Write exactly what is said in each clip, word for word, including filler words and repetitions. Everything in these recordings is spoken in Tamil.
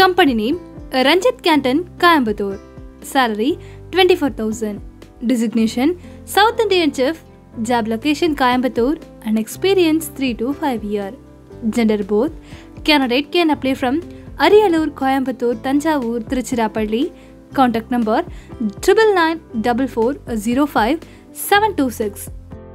Company name Ranjit Canton, Coimbatore. Salary twenty-four thousand. Designation South Indian Chef. Job location Coimbatore and experience three to five year. Gender both. Candidate can apply from Ariyalur, Coimbatore, Tanjavur, Tiruchirappalli. Contact number triple nine four four zero five seven two six.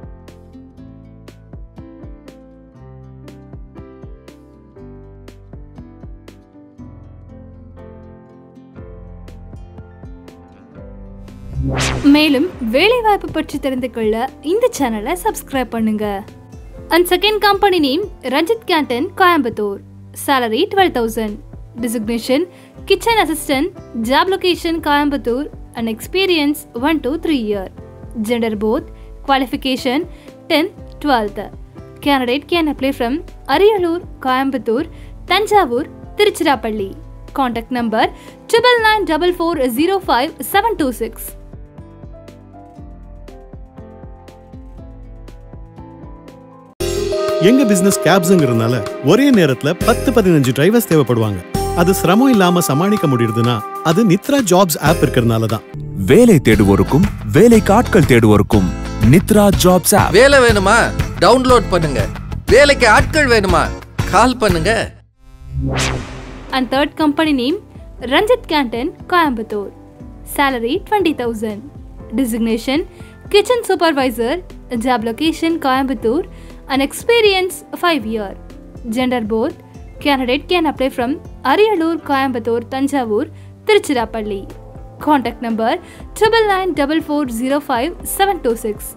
மேலும் வேலைவாய்ப்பு பற்றி தெரிந்து கொள்ள இந்த சேனலை சப்ஸ்கிரைப் பண்ணுங்க. And second company name Ranjit Canton, Coimbatore. Salary twelve thousand. Designation Kitchen Assistant. Job location Coimbatore and experience one to three year. Gender both. Qualification tenth, twelfth. Candidate can apply from Ariyalur, Coimbatore, Tanjavur, Tiruchirappalli. Contact number triple nine four four zero five seven two six. எங்க பிசினஸ் கேப்ஸ்ங்கறனால ஒரே நேரத்துல பத்து பதினைந்து டிரைவர்ஸ் தேவைப்படுவாங்க. அது சிரமம் இல்லாம சமாளிக்க முடியுதுன்னா அது நித்ரா ஜாப்ஸ் ஆப் இருக்கறனால தான். வேலை தேடுவோருக்கும் வேலை ஆட்கள் தேடுவோருக்கும் நித்ரா ஜாப்ஸ் ஆப். வேலை வேணுமா? டவுன்லோட் பண்ணுங்க. வேலைக்கு ஆட்கள் வேணுமா? கால் பண்ணுங்க. And third company name Ranjit Canton, Coimbatore. Salary twenty thousand. Designation Kitchen Supervisor. Job location Coimbatore and experience five year. Gender both. Candidate can apply from Ariyalur, Coimbatore, Tanjavur, Tiruchirappalli. Contact number triple nine four four zero five seven two six.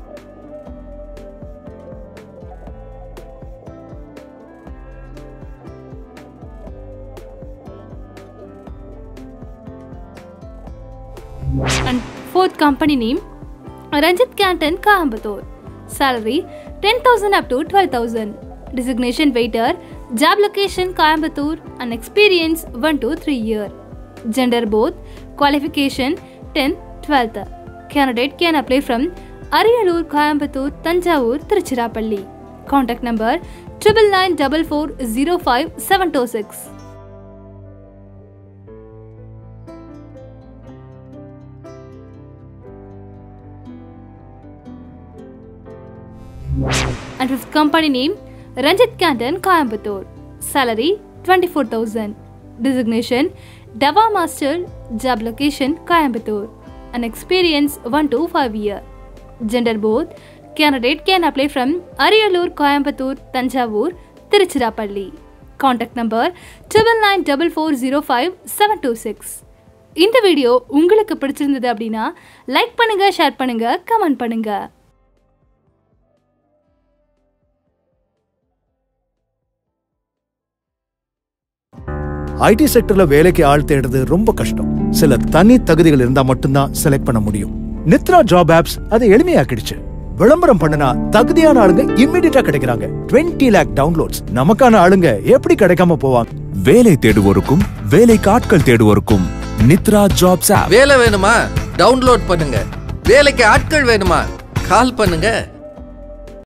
And fourth company name Ranjit Canton, Coimbatore. Salary ten thousand up to twelve thousand. Designation waiter. Job location Coimbatore and experience one to three year. Gender both. Qualification tenth, twelfth. Candidate can apply from Ariyalur, Coimbatore, Tanjavur, Tiruchirappalli. Contact number triple nine four four zero five seven two six. And fifth company name Ranjit Canton, Coimbatore. Salary twenty-four thousand. Designation Dava Master. Job location Coimbatore and experience one to five year. Gender both. Candidate can apply from Ariyalur, Coimbatore, Tanjavur, Tiruchirappalli. Contact number triple nine four four zero five seven two six. இந்த வீடியோ உங்களுக்கு பிடிச்சிருந்தது அப்படின்னா லைக் பண்ணுங்க, ஷேர் பண்ணுங்க, கமெண்ட் பண்ணுங்க. ஐடி செக்டர்ல வேலைக்கு ஆள் தேடுறது ரொம்ப கஷ்டம். சில தனி தகுதிகள் இருந்தா மட்டும்தான் செலக்ட் பண்ண முடியும். நித்ரா ஜாப் ஆப்ஸ் அதை எளிமையாக்கிடுச்சு. விளம்பரம் பண்ணனா தகுதியான ஆளுங்க இமிடியேட்டா கிடைக்கிறாங்க. இருபது லாக் டவுன்லோட்ஸ். நமக்கான ஆளுங்க எப்படி கிடைக்காம போவாங்க? வேலை தேடுவோருக்கும் வேலை ஆட்கள் தேடுவோருக்கும் நித்ரா ஜாப்ஸ் ஆப். வேலை வேணுமா? டவுன்லோட் பண்ணுங்க. வேலைக்கு ஆட்கள் வேணுமா? கால் பண்ணுங்க.